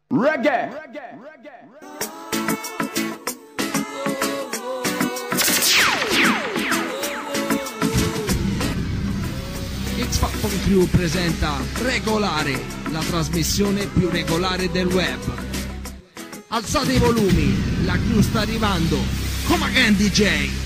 Reggae. X Factor Crew presenta Regolare, la trasmissione più regolare del web. Alzate i volumi, la crew sta arrivando. Come again DJ?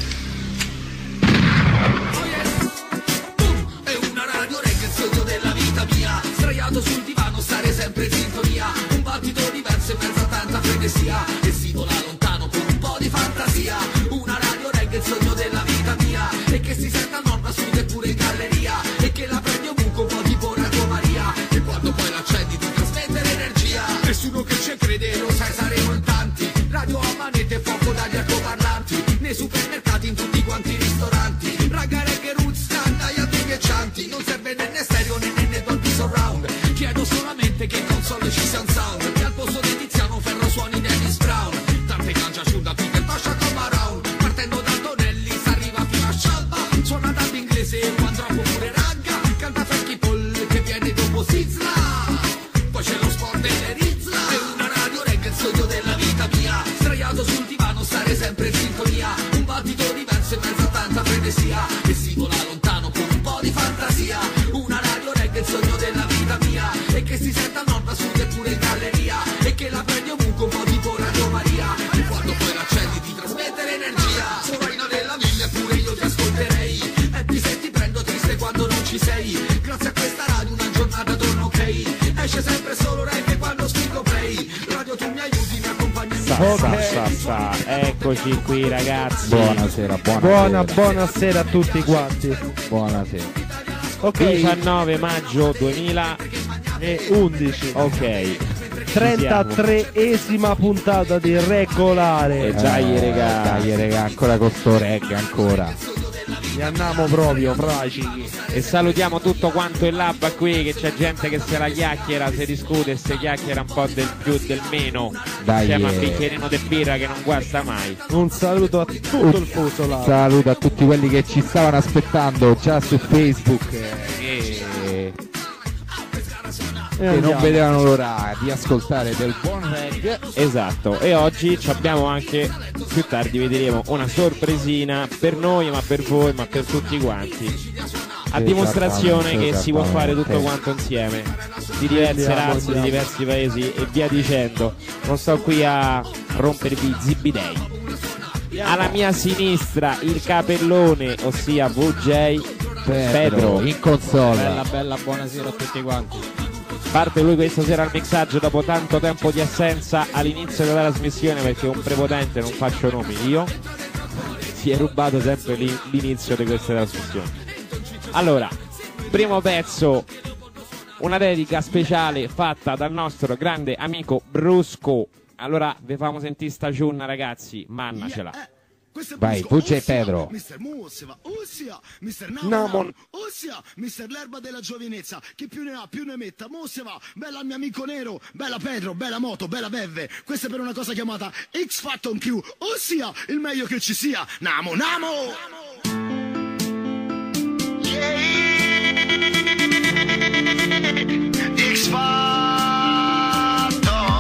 È una radio reggae, il sogno della vita mia. Sdraiato sul divano, stare sempre in sintonia. Un battito diverso in mezzo a tanta frenesia. E si vola lontano con un po' di fantasia. Una radio reggae, il sogno della vita mia. E che si senta a nord, a sud e pure in galleria. E che la prendi ovunque un po' tipo Radio Maria. E quando poi l'accendi ti trasmette l'energia. Nessuno che ci crede, lo sai, saremo in tanti. Radio a manette e fuoco dagli altoparlanti. Nei supermercati, in tutti quanti i ristoranti. Ragga reggae roots, canta gli antichi e cianti. Non serve né stereo né Dolby Surround. Chiedo solamente che in console ci sia un sound. Che al posto di Tiziano Ferro suoni Dennis Brown. Tante cangia asciutta, Peter Pasha come around. Partendo da Antonelli s'arriva fino a Scialba. Suona dall'inglese, One Drop oppure ragga. Canta Frankie Paul che viene dopo Sizla. Poi c'è lo sport e le Rizla. È una radio reggae, il sogno della vita mia. Sdraiato sul divano, stare sempre in sintonia. Un battito diverso in mezzo a tanta frenesia. E si vola lontano con un po' di fantasia. Una radio reggae, il sogno della vita mia. E che si senta a nord, a sud e pure in galleria. E che la prendi ovunque un po' tipo Radio Maria. E quando poi l'accendi ti trasmette l'energia. Sovrano della miglia pure io ti ascolterei. E ti senti prendo triste quando non ci sei. Grazie a questa radio una giornata torna ok. Esce sempre solo reggae quando scrivo play. Radio tu mi aiuti, mi accompagni. Eccoci qui ragazzi. Buonasera. Buonasera a tutti quanti. Buonasera. Ok, 19 maggio 2011. Ok. 33esima puntata di Regolare. Dai regà, ancora con sto reggae, ancora. E andiamo proprio fraci. E salutiamo tutto quanto il lab qui, che c'è gente che se la chiacchiera, si discute, si chiacchiera un po' del più del meno. Dai, insieme a un bicchierino di birra che non guasta mai. Un saluto a tutto il fuso là. Saluto a tutti quelli che ci stavano aspettando già su Facebook e non vedevano l'ora di ascoltare del buon reggae. Esatto, e oggi ci abbiamo anche, più tardi vedremo, una sorpresina per noi, ma per voi, ma per tutti quanti. A dimostrazione che si può fare tutto quanto insieme, di diverse razze, di diversi paesi e via dicendo. Non sto qui a rompervi i zibidei. Alla mia sinistra il capellone, ossia VJ Pedro in console. Bella, buonasera a tutti quanti. Parte lui questa sera al mixaggio dopo tanto tempo di assenza all'inizio della trasmissione, perché un prepotente, non faccio nomi io, si è rubato sempre l'inizio di questa trasmissione. Allora, primo pezzo, una dedica speciale fatta dal nostro grande amico Brusco. Allora vi famo sentire sta giorna ragazzi, mannacela. Vai, Puccia e Pedro. Mister Musseva, ossia, Mister Namon, ossia, Mister l'erba della giovinezza, chi più ne ha più ne metta, Musseva, bella mio amico nero, bella Pedro, bella moto, bella beve, questa è per una cosa chiamata X Factor Q, ossia, il meglio che ci sia, Namo. X Factor.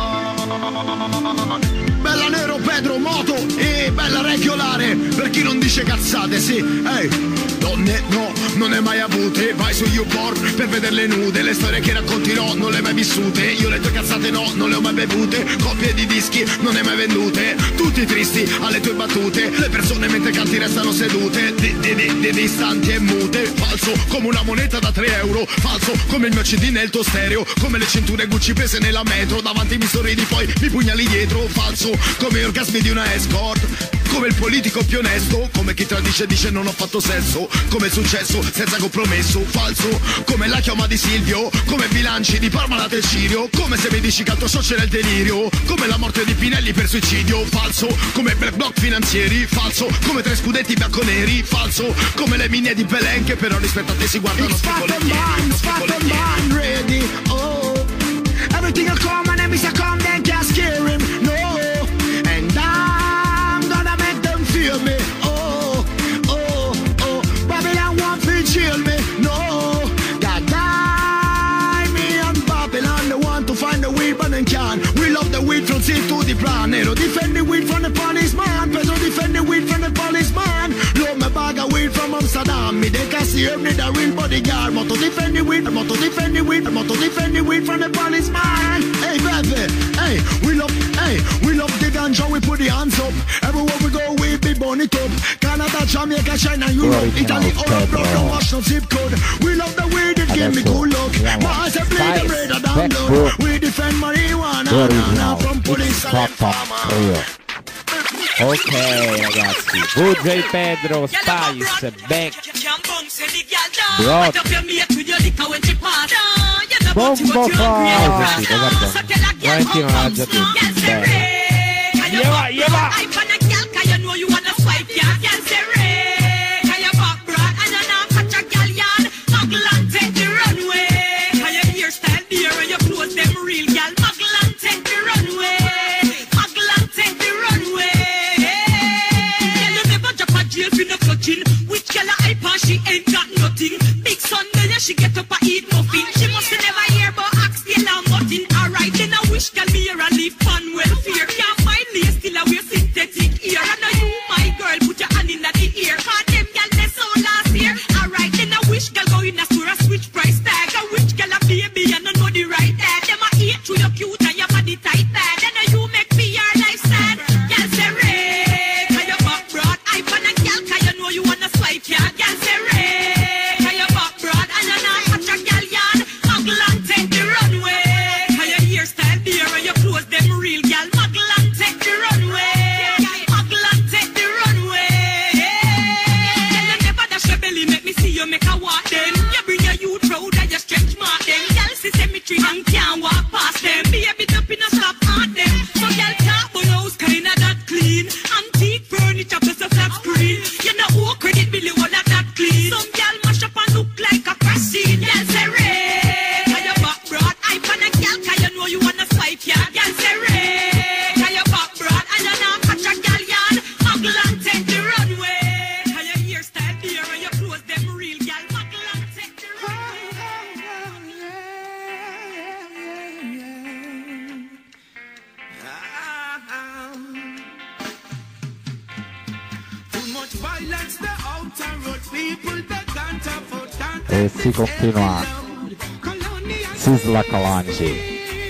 Bella nero, Pedro, moto e bella regolare. Per chi non dice cazzate, sì, donne no, non ne hai mai avute. Vai su YouPorn per vederle nude. Le storie che racconterò non le hai mai vissute. Io le tue cazzate no, non le ho mai bevute. Coppie di dischi non ne hai mai vendute. Tutti tristi alle tue battute. Le persone mentre canti restano sedute, distanti e mute. Falso come una moneta da 3 euro. Falso come il mio CD nel tuo stereo. Come le cinture Gucci prese nella metro. Davanti mi sorridi poi mi pugnali dietro. Falso come gli orgasmi di una escort. Come il politico più onesto. Come chi tradisce dice non ho fatto sesso. Come il successo senza compromesso. Falso come la chioma di Silvio. Come bilanci di Parmalat e Cirio. Come se mi dici che altro so c'era il delirio. Come la morte di Pinelli per suicidio. Falso come black block finanzieri. Falso come 3 scudetti bianconeri. Falso come le mine di Belen che però rispetto a te si guardano ready, oh. Everything will come and then come then can't scare him, no. And I'm gonna make them feel me, oh. Babylon won't feel chill me, no. God die me and Babylon, the one to find the weapon and can. We love proceed to the plan. Hero defend the weed from the policeman. Pedro defend the weed from the policeman. Load me bag of weed from Amsterdam. Me they can see me the real bodyguard. But to defend the weed, but to defend the weed, but to defend the weed from the policeman. Hey baby, hey, we love the ganja, we put the hands up. Everywhere we go, we be burn it up. Canada, Jamaica, China, Europe, Italy, all of blood, no wash, no zip code. We love the weed, it give me good luck. My eyes have played the radar down blood. We defend marijuana from police and farmer. Ok ragazzi, VJ Pedro, Spice, Beck, Brock, Bombo fa! Valentino l'ha già detto. Gli va! Which girl a hype and she ain't got nothing. Big Sunday, yeah, she get up and eat muffin. She must never hear about oxtail and mutton. Alright, then I wish girl me here and live on welfare. Can't find lace still I wear synthetic ear. I know you, my girl, put your hand in the ear. Cause them girl they so last year. Alright, then I wish girl go in a store a switch price tag. I wish girl a baby and I know the right tag. Them a eat through your cute and your body tight tag. Then you make me your life sad. Girl say red, cause your back broad. I pan a girl cause you know you wanna swipe ya. Girl say red, cause your back broad. And you not catch a girl yard. Muggle and take the runway. Cause your hairstyle there and your clothes them real girl. Muggle and take the runway. Muggle and take the runway. Girl you never dash your belly, make me see you make a walk them. You bring your youth proud and you stretch mark them. Girl see cemetery and can't walk past them. Baby up in a stop at them. So girl talk but house kinda that clean. Antique furniture plus a flat screen. You know who credit bill you all of that clean. Some girl mash up and look like a crash scene. Girl say red, cause your back broad. I pan a girl cause you know you wanna swipe ya. Girl say red, cause your back broad. And you not catch a girl yard. Muggle and take the runway. Cause your hairstyle there and your clothes them real girl. Muggle and take the E si continua Sisla Kalanji.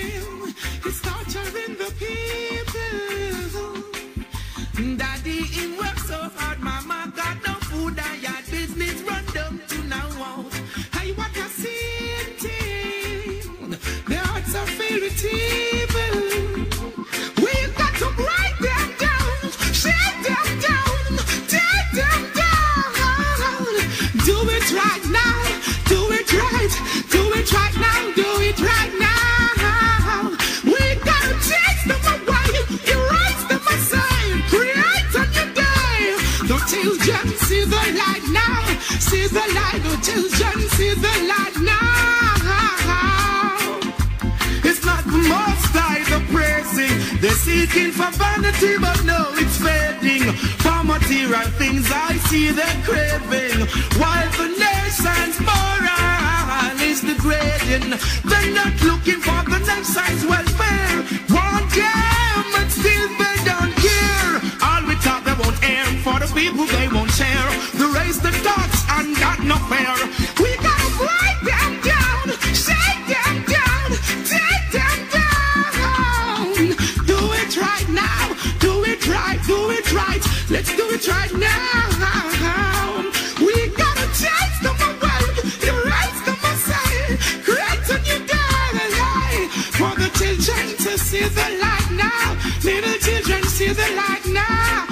Daddy, him work so hard, mama got no food, and your business run down to now. Hey, what a scene, the hearts are filled with evil. We've got to break them down, shake them down, take them down. Do it right now, do it right, do it right now, do it right now. We gotta chase them away, erase them aside, create a new day. The children see the light now, see the light, the children see the light now. It's not the most high the praising, they're seeking for vanity, but no, it's fading. For material things I see they're craving, while the nation's moral is degrading. They're not looking for the nation's welfare. Want them, but still they don't care. All we talk they won't air, for the people they won't share. They raise the thoughts and that no fair. We gotta break them down, shake them down, take them down. Do it right now, do it right, do it right. Let's do it right now. We gotta chase them away, erase them aside, create a new day for the children to see the light now. Little children see the light now.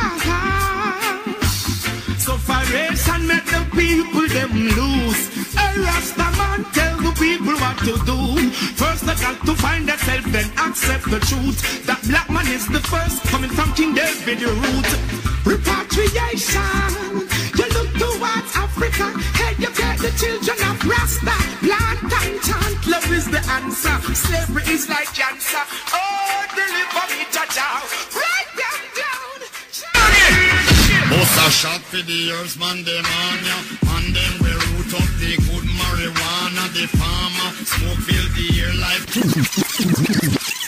Sufferation make the people them lose. A Rasta man tell the people what to do. First they got to find themselves, then accept the truth. That black man is the first, coming from King David the root. Repatriation, you look towards Africa, educate the children of Rasta. Plant and chant, love is the answer. Slavery is like cancer. Oh, deliver me, Jaja. Break them down. Bust a shot for the earth, man, them on ya. And then we root up the good marijuana. The farmer smoke fill the air like